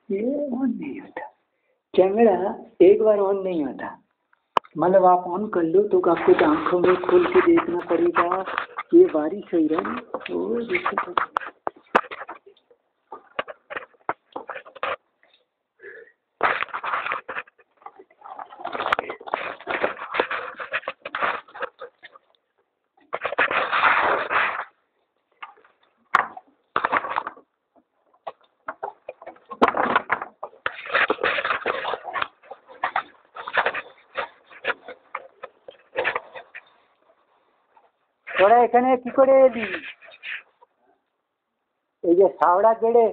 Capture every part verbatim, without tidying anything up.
ये ऑन नहीं होता कैमरा, एक बार ऑन नहीं होता। मतलब आप ऑन कर लो तो आपको आंखों में खोल के देखना पड़ेगा। ये बारिश हो रही है तो देखो তোরা এখানে কি করে এলি? এই যে হাওড়া গেড়ে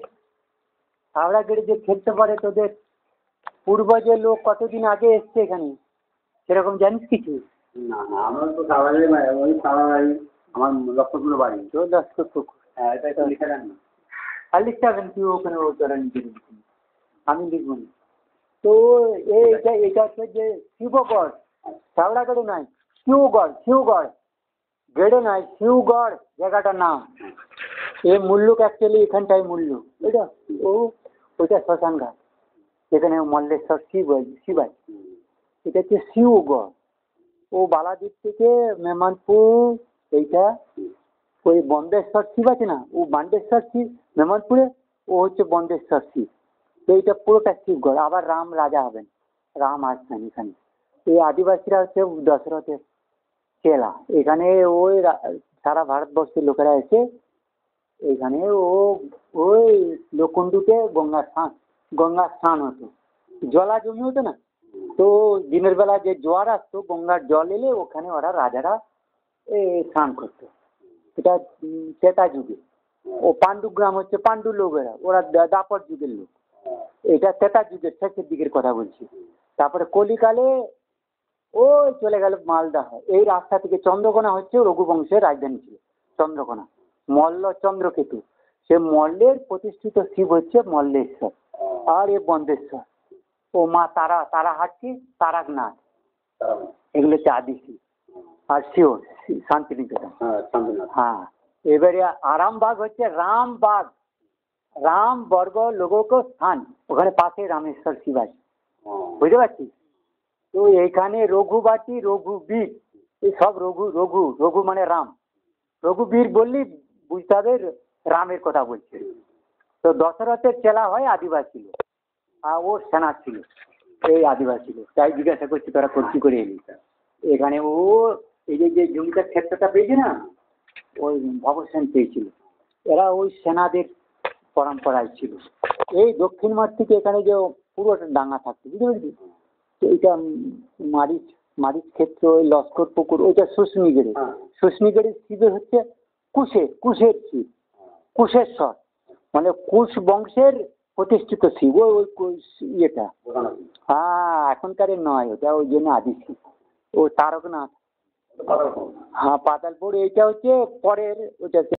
হাওড়া গেড়ে যে খেলতে পারে তোদের পূর্বজের লোক কতদিন আগে এসছে এখানে, সেরকম জানিস কিছু? না না, আমার তো কাবালের ওই কাবাল আমার লক্ষ্মীপুর বাড়ি। তো লক্ষ্মীপুর, হ্যাঁ, এটা তো লিখে দেন না। আর লিখতে হবেন তুই ওখানে, ও তোরা নিজে লিখবি, আমি লিখব না। তো এইটা এটা হচ্ছে যে শিবগড়, হাওড়া গেড়ে নয়, শিবগড়, শিবগড় গেড়ে নয়, শিবগড় জায়গাটার নাম। এ মুল্লুক অ্যাকচুয়ালি এখানটাই মুল্লুক, বুঝলো? ও ওইটা শ্মশান ঘাট, এখানে মল্লেশ্বর শিব শিব আছে। এটা হচ্ছে শিবগড়। ও বালাদ্বীপ থেকে মেমানপুর, এইটা ওই বন্দেশ্বর শিব আছে না, ও বান্দেশ্বর শিব মেমানপুরে, ও হচ্ছে বন্দেশ্বর শিব। তো এইটা পুরোটা শিবগড়। আবার রাম রাজা হবেন, রাম আসবেন এখানে। এই আদিবাসীরা হচ্ছে দশরথের চেলা। এখানে ওই সারা ভারতবর্ষের লোকেরা এসে এখানে ও ওই লোককুণ্ডুতে গঙ্গার স্নান গঙ্গার স্নান হতো, জলা জমি হতো না, তো দিনের বেলা যে জোয়ার আসতো, গঙ্গার জল এলে ওখানে ওরা রাজারা স্নান করতো। এটা ত্রেতা যুগে। ও পাণ্ডু গ্রাম হচ্ছে পাণ্ডু লোকেরা, ওরা দাপর যুগের লোক। এটা ত্রেতা যুগের শেষের দিকের কথা বলছি। তারপরে কলিকালে ওই চলে গেল মালদা। এই রাস্তা থেকে চন্দ্রকোনা হচ্ছে রঘুবংশের রাজধানী ছিল, চন্দ্রকোনা। মল্ল চন্দ্রকেতু, সে মল্লের প্রতিষ্ঠিত শিব হচ্ছে মল্লেশ্বর, আর এ বন্দেশ্বর। ও মা তারা, তারা হাটছি, তারাকনাথ, এগুলো হচ্ছে আদি শিব। আর শিও শান্তিনিকেতন। হ্যাঁ, এবারে আরামবাগ হচ্ছে রামবাগ, রাম বর্গ লোগোকে স্থান, ওখানে পাশে রামেশ্বর শিব আছে, বুঝতে পারছিস? তো এইখানে রঘুবাটি, রঘুবীর, এই সব রঘু রঘু রঘু মানে রাম। রঘুবীর বললি বুঝতে হবে রামের কথা বলছে। তো দশরথের চেলা হয় আদিবাসী লোক, আর ওর সেনা ছিল এই আদিবাসী লোক। তাই জিজ্ঞাসা করছি তোরা করছি করে এলি এখানে। ও এই যে যে জমিটার ক্ষেত্রটা পেয়েছে না, ওই ভবসেন পেয়েছিল। এরা ওই সেনাদের পরম্পরায় ছিল। এই দক্ষিণ মাঠ থেকে এখানে যে পুরোটা ডাঙ্গা থাকতো, বুঝতে পেরেছিস? এইটা মারিচ মারিচ ক্ষেত্র, ওই লস্কর পুকুর, ওইটা শুষ্মিগেড়ে। শুষ্মিগেড়ের শিব হচ্ছে কুশের কুশের শিব, কুশেশ্বর, মানে কুশ বংশের প্রতিষ্ঠিত শিব। ওই ইয়েটা হ্যাঁ এখনকার নয়, ওটা ওই জন্য আদি শিব। ও তারকনাথ, হ্যাঁ পাতালপুর, এইটা হচ্ছে পরের, ওটা